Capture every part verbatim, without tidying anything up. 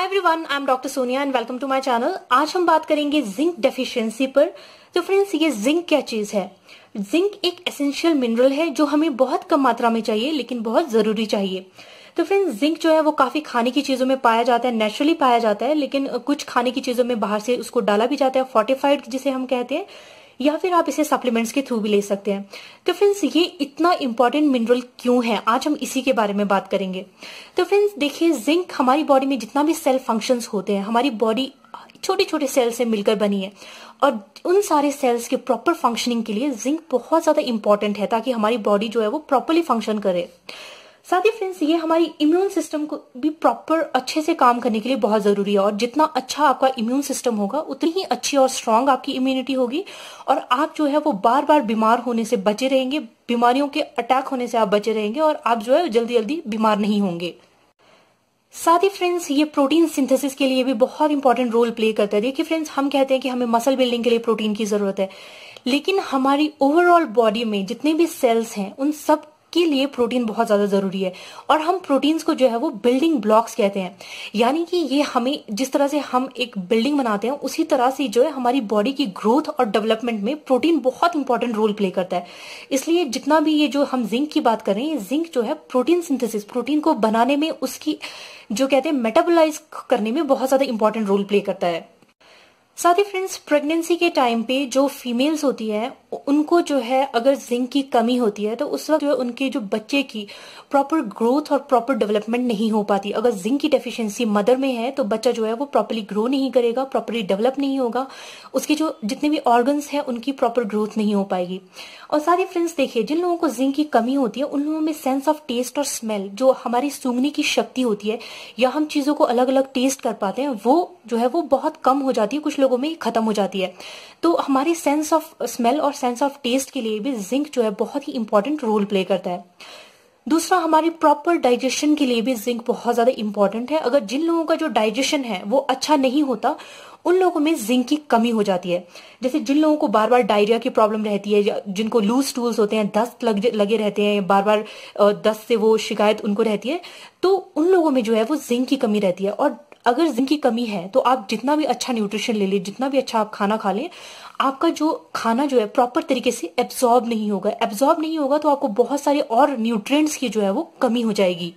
Everyone, I am doctor Sonia and welcome to my channel. आज हम बात करेंगे जिंक डेफिशिएंसी पर। तो फ्रेंड्स, ये जिंक क्या चीज है? जिंक एक एसेंशियल मिनरल है जो हमें बहुत कम मात्रा में चाहिए लेकिन बहुत जरूरी चाहिए। तो फ्रेंड्स, जिंक जो है वो काफी खाने की चीजों में पाया जाता है, नेचुरली पाया जाता है, लेकिन कुछ खाने की चीजों में बाहर से उसको डाला भी जाता है, फोर्टिफाइड जिसे हम कहते हैं, या फिर आप इसे सप्लीमेंट्स के थ्रू भी ले सकते हैं। तो फ्रेंड्स, ये इतना इंपॉर्टेंट मिनरल क्यों है, आज हम इसी के बारे में बात करेंगे। तो फ्रेंड्स देखिए, जिंक हमारी बॉडी में जितना भी सेल फंक्शंस होते हैं, हमारी बॉडी छोटे छोटे सेल से मिलकर बनी है और उन सारे सेल्स के प्रॉपर फंक्शनिंग के लिए जिंक बहुत ज्यादा इंपॉर्टेंट है, ताकि हमारी बॉडी जो है वो प्रॉपरली फंक्शन करे। साथ ही फ्रेंड्स, ये हमारी इम्यून सिस्टम को भी प्रॉपर अच्छे से काम करने के लिए बहुत जरूरी है, और जितना अच्छा आपका इम्यून सिस्टम होगा उतनी ही अच्छी और स्ट्रांग आपकी इम्यूनिटी होगी, और आप जो है वो बार बार बीमार होने से बचे रहेंगे, बीमारियों के अटैक होने से आप बचे रहेंगे, और आप जो है जल्दी जल्दी बीमार नहीं होंगे। साथ ही फ्रेंड्स, ये प्रोटीन सिंथेसिस के लिए भी बहुत इंपॉर्टेंट रोल प्ले करता है। देखिए फ्रेंड्स, हम कहते हैं कि हमें मसल बिल्डिंग के लिए प्रोटीन की जरूरत है, लेकिन हमारी ओवरऑल बॉडी में जितने भी सेल्स हैं उन सब के लिए प्रोटीन बहुत ज्यादा जरूरी है, और हम प्रोटीन्स को जो है वो बिल्डिंग ब्लॉक्स कहते हैं। यानी कि ये हमें, जिस तरह से हम एक बिल्डिंग बनाते हैं, उसी तरह से जो है हमारी बॉडी की ग्रोथ और डेवलपमेंट में प्रोटीन बहुत इंपॉर्टेंट रोल प्ले करता है। इसलिए जितना भी ये जो हम जिंक की बात कर रहे हैं, ये जिंक जो है प्रोटीन सिंथेसिस, प्रोटीन को बनाने में, उसकी जो कहते हैं मेटाबोलाइज करने में बहुत ज्यादा इंपॉर्टेंट रोल प्ले करता है। साथ ही फ्रेंड्स, प्रेगनेंसी के टाइम पे जो फीमेल्स होती है उनको जो है अगर जिंक की कमी होती है तो उस वक्त जो है उनके जो बच्चे की प्रॉपर ग्रोथ और प्रॉपर डेवलपमेंट नहीं हो पाती। अगर जिंक की डेफिशिएंसी मदर में है तो बच्चा जो है वो प्रॉपरली ग्रो नहीं करेगा, प्रॉपरली डेवलप नहीं होगा, उसके जो जितने भी ऑर्गन्स हैं उनकी प्रॉपर ग्रोथ नहीं हो पाएगी। और साथ ही फ्रेंड्स देखिए, जिन लोगों को जिंक की कमी होती है उन लोगों में सेंस ऑफ टेस्ट और स्मेल, जो हमारी सूंघने की शक्ति होती है या हम चीजों को अलग अलग टेस्ट कर पाते हैं, वो जो है वो बहुत कम हो जाती है, कुछ लोगों में खत्म हो जाती है। तो हमारी सेंस ऑफ स्मेल और सेंस ऑफ टेस्ट के लिए भी जिंक जो है बहुत ही इंपॉर्टेंट रोल प्ले करता है। दूसरा, हमारी प्रॉपर डाइजेशन के लिए भी जिंक बहुत ज्यादा इंपॉर्टेंट है। अगर जिन लोगों का जो डाइजेशन है वो अच्छा नहीं होता, उन लोगों में जिंक की कमी हो जाती है। जैसे जिन लोगों को बार बार डायरिया की प्रॉब्लम रहती है, या जिनको लूज स्टूल्स होते हैं, दस्त लग लगे रहते हैं, बार बार दस्त से वो शिकायत उनको रहती है, तो उन लोगों में जो है वो जिंक की कमी रहती है। और अगर जिंक की कमी है तो आप जितना भी अच्छा न्यूट्रिशन ले लें, जितना भी अच्छा आप खाना खा लें, आपका जो खाना जो है प्रॉपर तरीके से एब्जॉर्ब नहीं होगा। एब्जॉर्ब नहीं होगा तो आपको बहुत सारे और न्यूट्रिएंट्स की जो है वो कमी हो जाएगी।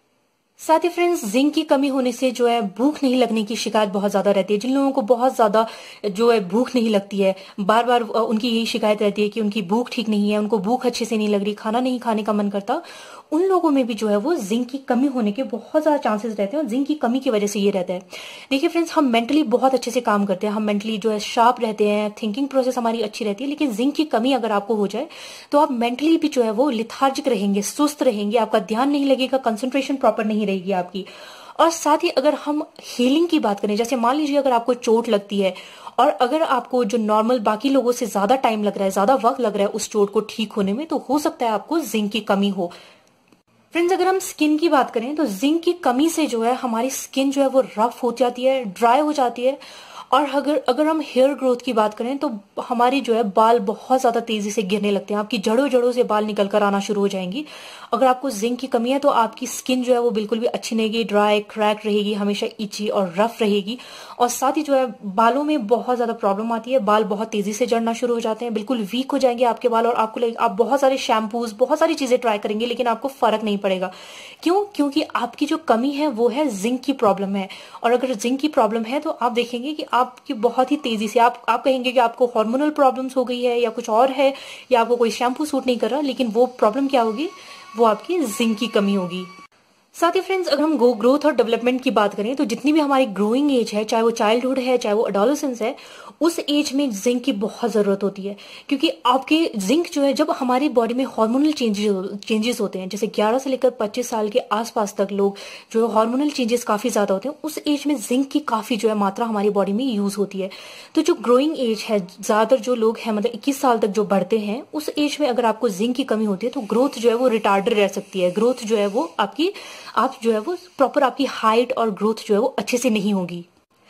साथ ही फ्रेंड्स, जिंक की कमी होने से जो है भूख नहीं लगने की शिकायत बहुत ज्यादा रहती है। जिन लोगों को बहुत ज्यादा जो है भूख नहीं लगती है, बार बार उनकी यही शिकायत रहती है कि उनकी भूख ठीक नहीं है, उनको भूख अच्छे से नहीं लग रही, खाना नहीं खाने का मन करता, उन लोगों में भी जो है वो जिंक की कमी होने के बहुत ज्यादा चांसेस रहते हैं, और जिंक की कमी की वजह से ये रहता है। देखिए फ्रेंड्स, हम मेंटली बहुत अच्छे से काम करते हैं, हम मेंटली जो है शार्प रहते हैं, थिंकिंग प्रोसेस हमारी अच्छी रहती है, लेकिन जिंक की कमी अगर आपको हो जाए तो आप मेंटली भी जो है वो लिथार्जिक रहेंगे, सुस्त रहेंगे, आपका ध्यान नहीं लगेगा, कंसंट्रेशन प्रॉपर नहीं रहेगी आपकी। और साथ ही अगर हम हीलिंग की बात करें, जैसे मान लीजिए अगर आपको चोट लगती है और अगर आपको जो नॉर्मल बाकी लोगों से ज्यादा टाइम लग रहा है, ज्यादा वक्त लग रहा है उस चोट को ठीक होने में, तो हो सकता है आपको जिंक की कमी हो। फ्रेंड्स, अगर हम स्किन की बात करें तो जिंक की कमी से जो है हमारी स्किन जो है वो रफ हो जाती है, ड्राई हो जाती है, और अगर अगर हम हेयर ग्रोथ की बात करें तो हमारी जो है बाल बहुत ज्यादा तेजी से गिरने लगते हैं, आपकी जड़ों जड़ों से बाल निकल कर आना शुरू हो जाएंगी। अगर आपको जिंक की कमी है तो आपकी स्किन जो है वो बिल्कुल भी अच्छी नहीं रहेगी, ड्राई क्रैक रहेगी, हमेशा इची और रफ रहेगी, और साथ ही जो है बालों में बहुत ज्यादा प्रॉब्लम आती है, बाल बहुत तेजी से जड़ना शुरू हो जाते हैं, बिल्कुल वीक हो जाएंगे आपके बाल, और आपको लगेगा आप बहुत सारे शैम्पूज, बहुत सारी चीजें ट्राई करेंगे लेकिन आपको फर्क नहीं पड़ेगा। क्यों? क्योंकि आपकी जो कमी है वो है जिंक की प्रॉब्लम है। और अगर जिंक की प्रॉब्लम है तो आप देखेंगे कि आपकी बहुत ही तेजी से आप आप कहेंगे कि आपको हार्मोनल प्रॉब्लम्स हो गई है या कुछ और है, या आपको कोई शैम्पू सूट नहीं कर रहा, लेकिन वो प्रॉब्लम क्या होगी? वो आपकी जिंक की कमी होगी। साथ ही फ्रेंड्स, अगर हम गो ग्रोथ और डेवलपमेंट की बात करें तो जितनी भी हमारी ग्रोइंग एज है, चाहे वो चाइल्डहुड है चाहे वो एडोलेसेंस है, उस एज में जिंक की बहुत जरूरत होती है। क्योंकि आपके जिंक जो है, जब हमारी बॉडी में हार्मोनल चेंजेस चेंजेस होते हैं, जैसे ग्यारह से लेकर पच्चीस साल के आसपास तक लोग जो हार्मोनल चेंजेस काफी ज्यादा होते हैं, उस एज में जिंक की काफी जो है मात्रा हमारी बॉडी में यूज होती है। तो जो ग्रोइंग एज है, ज्यादातर जो लोग हैं मतलब इक्कीस साल तक जो बढ़ते हैं, उस एज में अगर आपको जिंक की कमी होती है तो ग्रोथ जो है वो रिटार्डेड रह सकती है। ग्रोथ जो है वो आपकी आप जो है वो प्रॉपर आपकी हाइट और ग्रोथ जो है वो अच्छे से नहीं होगी।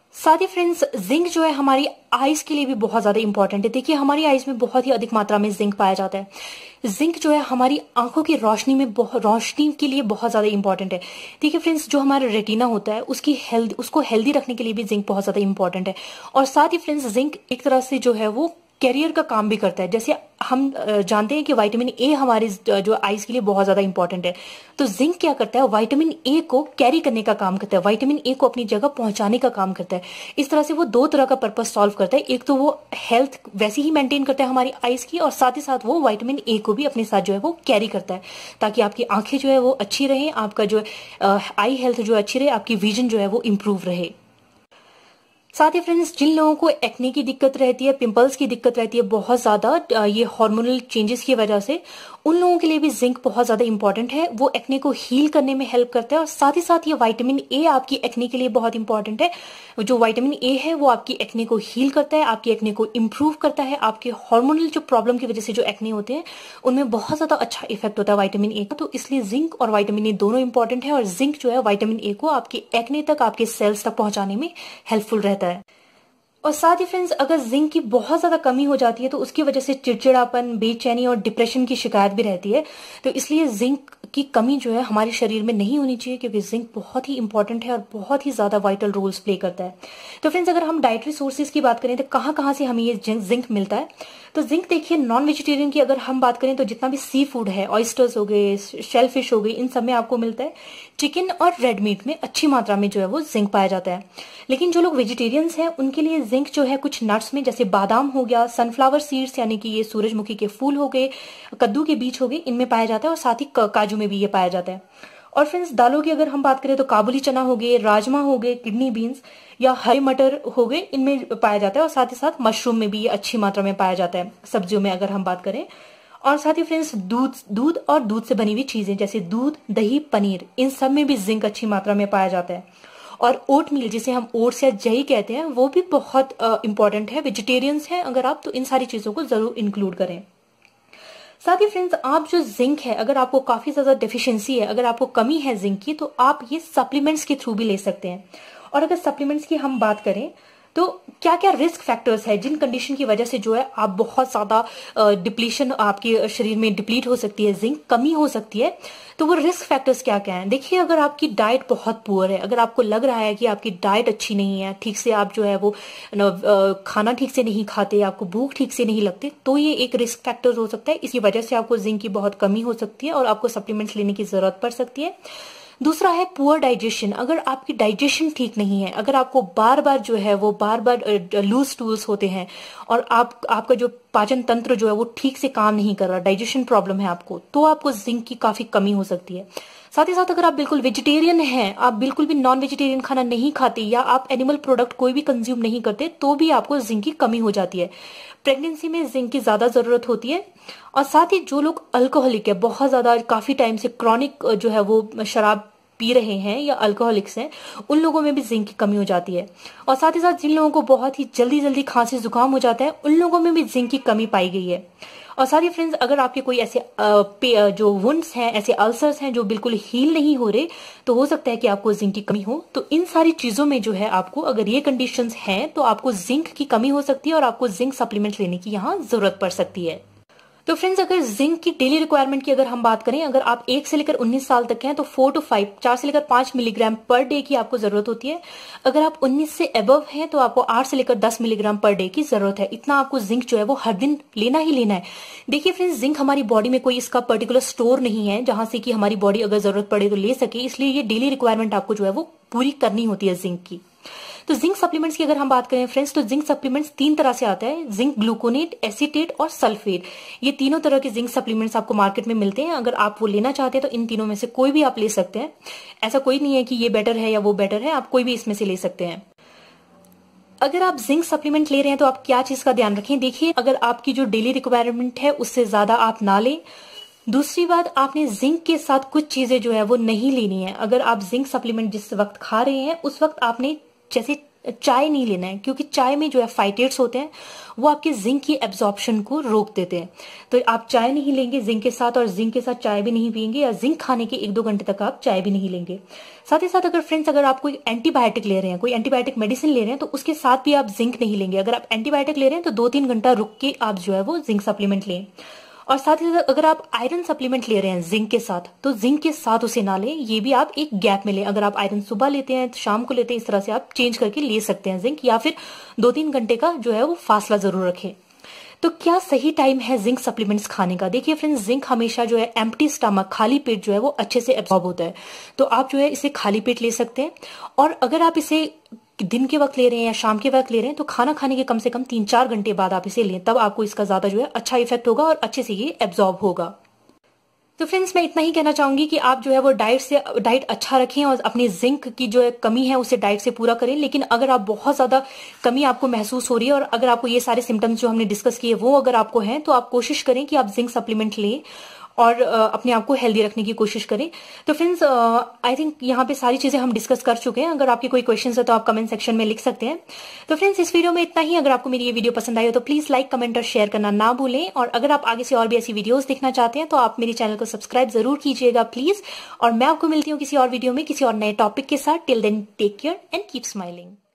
साथ ही फ्रेंड्स जिंक जो है हमारी आईज के लिए भी बहुत ज्यादा इंपॉर्टेंट है। देखिए हमारी आईज में बहुत ही अधिक मात्रा में जिंक पाया जाता है। जिंक जो है हमारी आंखों की रोशनी में रोशनी के लिए बहुत ज्यादा इंपॉर्टेंट है। देखिए फ्रेंड्स जो हमारा रेटिना होता है उसकी हेल्थ उसको हेल्दी रखने के लिए भी जिंक बहुत ज्यादा इंपॉर्टेंट है। और साथ ही फ्रेंड्स जिंक एक तरह से जो है वो कैरियर का काम भी करता है। जैसे हम जानते हैं कि विटामिन ए हमारे जो आईज के लिए बहुत ज्यादा इंपॉर्टेंट है, तो जिंक क्या करता है, विटामिन ए को कैरी करने का काम करता है, विटामिन ए को अपनी जगह पहुंचाने का काम करता है। इस तरह से वो दो तरह का पर्पस सॉल्व करता है। एक तो वो हेल्थ वैसे ही मेंटेन करता है हमारी आईज की, और साथ ही साथ वो विटामिन ए को भी अपने साथ जो है वो कैरी करता है, ताकि आपकी आंखें जो है वो अच्छी रहे, आपका जो आई हेल्थ जो अच्छी रहे, आपकी विजन जो है वो इम्प्रूव रहे। साथ ही फ्रेंड्स जिन लोगों को एक्ने की दिक्कत रहती है, पिंपल्स की दिक्कत रहती है बहुत ज्यादा ये हार्मोनल चेंजेस की वजह से, उन लोगों के लिए भी जिंक बहुत ज्यादा इंपॉर्टेंट है। वो एक्ने को हील करने में हेल्प करता है। और साथ ही साथ ये विटामिन ए आपकी एक्ने के लिए बहुत इंपॉर्टेंट है। जो विटामिन ए है वो आपकी एक्ने को हील करता है, आपकी एक्ने को इम्प्रूव करता है। आपके हार्मोनल जो प्रॉब्लम की वजह से जो एक्ने होते हैं उनमें बहुत ज्यादा अच्छा इफेक्ट होता है विटामिन ए का। तो इसलिए जिंक और विटामिन ए दोनों इंपॉर्टेंट है। और जिंक जो है विटामिन ए को आपके एक्ने तक, आपके सेल्स तक पहुंचाने में हेल्पफुल रहता है। और साथ ही फ्रेंड्स अगर जिंक की बहुत ज्यादा कमी हो जाती है तो उसकी वजह से चिड़चिड़ापन, बेचैनी और डिप्रेशन की शिकायत भी रहती है। तो इसलिए जिंक की कमी जो है हमारे शरीर में नहीं होनी चाहिए, क्योंकि जिंक बहुत ही इंपॉर्टेंट है और बहुत ही ज्यादा वाइटल रोल्स प्ले करता है। तो फ्रेंड्स अगर हम डाइटरी सोर्सेज की बात करें तो कहाँ कहाँ से हमें ये जिंक मिलता है, तो जिंक देखिए नॉन वेजिटेरियन की अगर हम बात करें तो जितना भी सी फूड है, ऑयस्टर्स हो गए, शेल फिश हो गई, इन सब में आपको मिलता है। चिकन और रेड मीट में अच्छी मात्रा में जो है वो जिंक पाया जाता है। लेकिन जो लोग वेजिटेरियंस हैं उनके लिए जिंक जो है कुछ नट्स में, जैसे बादाम हो गया, सनफ्लावर सीड्स यानी कि ये सूरजमुखी के फूल हो गए, कद्दू के बीज हो गए, इनमें पाया जाता है। और साथ ही काजू में भी ये पाया जाता है। और फ्रेंड्स दालों की अगर हम बात करें तो काबुली चना हो गए, राजमा हो गए, किडनी बीन्स या हरे मटर हो गए, इनमें पाया जाता है। और साथ ही साथ मशरूम में भी ये अच्छी मात्रा में पाया जाता है, सब्जियों में अगर हम बात करें। और साथ ही फ्रेंड्स दूध दूध और दूध से बनी हुई चीजें जैसे दूध, दही, पनीर, इन सब में भी जिंक अच्छी मात्रा में पाया जाता है। और ओट मील जिसे हम ओट्स या जई कहते हैं वो भी बहुत इंपॉर्टेंट है। वेजिटेरियंस हैं अगर आप तो इन सारी चीजों को जरूर इंक्लूड करें। साथ ही फ्रेंड्स आप जो जिंक है, अगर आपको काफी ज्यादा डेफिशिएंसी है, अगर आपको कमी है जिंक की, तो आप ये सप्लीमेंट्स के थ्रू भी ले सकते हैं। और अगर सप्लीमेंट्स की हम बात करें तो क्या क्या रिस्क फैक्टर्स है जिन कंडीशन की वजह से जो है आप बहुत ज्यादा डिप्लीशन आपके शरीर में डिप्लीट हो सकती है, जिंक कमी हो सकती है, तो वो रिस्क फैक्टर्स क्या क्या हैं। देखिए अगर आपकी डाइट बहुत पुअर है, अगर आपको लग रहा है कि आपकी डाइट अच्छी नहीं है, ठीक से आप जो है वो खाना ठीक से नहीं खाते, आपको भूख ठीक से नहीं लगती, तो ये एक रिस्क फैक्टर हो सकता है। इसकी वजह से आपको जिंक की बहुत कमी हो सकती है और आपको सप्लीमेंट्स लेने की जरूरत पड़ सकती है। दूसरा है पुअर डाइजेशन। अगर आपकी डाइजेशन ठीक नहीं है, अगर आपको बार बार जो है वो बार बार लूज स्टूल्स होते हैं और आप आपका जो पाचन तंत्र जो है वो ठीक से काम नहीं कर रहा, डाइजेशन प्रॉब्लम है आपको, तो आपको जिंक की काफी कमी हो सकती है। साथ ही साथ अगर आप बिल्कुल वेजिटेरियन हैं, आप बिल्कुल भी नॉन वेजिटेरियन खाना नहीं खाते या आप एनिमल प्रोडक्ट कोई भी कंज्यूम नहीं करते, तो भी आपको जिंक की कमी हो जाती है। प्रेगनेंसी में जिंक की ज्यादा जरूरत होती है। और साथ ही जो लोग अल्कोहलिक है, बहुत ज्यादा काफी टाइम से क्रॉनिक जो है वो शराब पी रहे हैं या अल्कोहलिक्स हैं, उन लोगों में भी जिंक की कमी हो जाती है। और साथ ही साथ जिन लोगों को बहुत ही जल्दी जल्दी खांसी जुकाम हो जाता है, उन लोगों में भी जिंक की कमी पाई गई है। और साथ ही फ्रेंड्स अगर आपके कोई ऐसे जो वुंड्स हैं, ऐसे अल्सर्स हैं जो बिल्कुल हील नहीं हो रहे, तो हो सकता है कि आपको जिंक की कमी हो। तो इन सारी चीजों में जो है आपको, अगर ये कंडीशंस हैं, तो आपको जिंक की कमी हो सकती है और आपको जिंक सप्लीमेंट लेने की यहाँ जरूरत पड़ सकती है। तो फ्रेंड्स अगर जिंक की डेली रिक्वायरमेंट की अगर हम बात करें, अगर आप एक से लेकर उन्नीस साल तक हैं तो फोर टू फाइव चार से लेकर पांच मिलीग्राम पर डे की आपको जरूरत होती है। अगर आप उन्नीस से अबव हैं तो आपको आठ से लेकर दस मिलीग्राम पर डे की जरूरत है। इतना आपको जिंक जो है वो हर दिन लेना ही लेना है। देखिए फ्रेंड्स जिंक हमारी बॉडी में कोई इसका पर्टिकुलर स्टोर नहीं है जहां से कि हमारी बॉडी अगर जरूरत पड़े तो ले सके, इसलिए ये डेली रिक्वायरमेंट आपको जो है वो पूरी करनी होती है जिंक की। तो जिंक सप्लीमेंट्स की अगर हम बात करें फ्रेंड्स, तो जिंक सप्लीमेंट्स तीन तरह से आता है, जिंक ग्लूकोनेट, एसीटेट और सल्फेट। ये तीनों तरह के जिंक सप्लीमेंट्स आपको मार्केट में मिलते हैं। अगर आप वो लेना चाहते हैं तो इन तीनों में से कोई भी आप ले सकते हैं। ऐसा कोई नहीं है कि ये बेटर है या वो बेटर है, आप कोई भी इसमें से ले सकते हैं। अगर आप जिंक सप्लीमेंट ले रहे हैं तो आप क्या चीज का ध्यान रखें। देखिए अगर आपकी जो डेली रिक्वायरमेंट है उससे ज्यादा आप ना लें। दूसरी बात, आपने जिंक के साथ कुछ चीजें जो है वो नहीं लेनी है। अगर आप जिंक सप्लीमेंट जिस वक्त खा रहे हैं उस वक्त आपने जैसे चाय नहीं लेना है, क्योंकि चाय में जो है फाइटेट्स होते हैं वो आपके जिंक की एब्जॉर्प्शन को रोक देते हैं। तो आप चाय नहीं लेंगे जिंक के साथ, और जिंक के साथ चाय भी नहीं पियेंगे, या जिंक खाने के एक दो घंटे तक आप चाय भी नहीं लेंगे। साथ ही साथ अगर फ्रेंड्स अगर आप कोई एंटीबायोटिक ले रहे हैं, कोई एंटीबायोटिक मेडिसिन ले रहे हैं, तो उसके साथ भी आप जिंक नहीं लेंगे। अगर आप एंटीबायोटिक ले रहे हैं तो दो तीन घंटा रुक के आप जो है वो जिंक सप्लीमेंट लें। और साथ ही साथ अगर आप आयरन सप्लीमेंट ले रहे हैं जिंक के साथ, तो जिंक के साथ उसे ना लें, ये भी आप एक गैप में लें। अगर आप आयरन सुबह लेते हैं, शाम को लेते हैं, इस तरह से आप चेंज करके ले सकते हैं जिंक, या फिर दो तीन घंटे का जो है वो फासला जरूर रखें। तो क्या सही टाइम है जिंक सप्लीमेंट्स खाने का? देखिए फ्रेंड्स, जिंक हमेशा जो है एम्प्टी स्टमक, खाली पेट जो है वो अच्छे से एब्जॉर्ब होता है। तो आप जो है इसे खाली पेट ले सकते हैं। और अगर आप इसे दिन के वक्त ले रहे हैं या शाम के वक्त ले रहे हैं, तो खाना खाने के कम से कम तीन चार घंटे बाद आप इसे लें, तब आपको इसका ज्यादा जो है अच्छा इफेक्ट होगा और अच्छे से ये एब्जॉर्ब होगा। तो फ्रेंड्स, मैं इतना ही कहना चाहूंगी कि आप जो है वो डाइट से डाइट अच्छा रखें और अपनी जिंक की जो है कमी है उसे डाइट से पूरा करें। लेकिन अगर आप बहुत ज्यादा कमी आपको महसूस हो रही है और अगर आपको ये सारे सिम्टम्स जो हमने डिस्कस किए वो अगर आपको हैं, तो आप कोशिश करें कि आप जिंक सप्लीमेंट लें और अपने आप को हेल्दी रखने की कोशिश करें। तो फ्रेंड्स, आई थिंक यहाँ पे सारी चीजें हम डिस्कस कर चुके हैं। अगर आपके कोई क्वेश्चंस है तो आप कमेंट सेक्शन में लिख सकते हैं। तो फ्रेंड्स, इस वीडियो में इतना ही। अगर आपको मेरी ये वीडियो पसंद आई हो तो प्लीज लाइक, कमेंट और शेयर करना ना भूलें। और अगर आप आगे से और भी ऐसी वीडियोस देखना चाहते हैं तो आप मेरे चैनल को सब्सक्राइब जरूर कीजिएगा प्लीज। और मैं आपको मिलती हूँ किसी और वीडियो में किसी और नए टॉपिक के साथ। Till then, take care and keep smiling.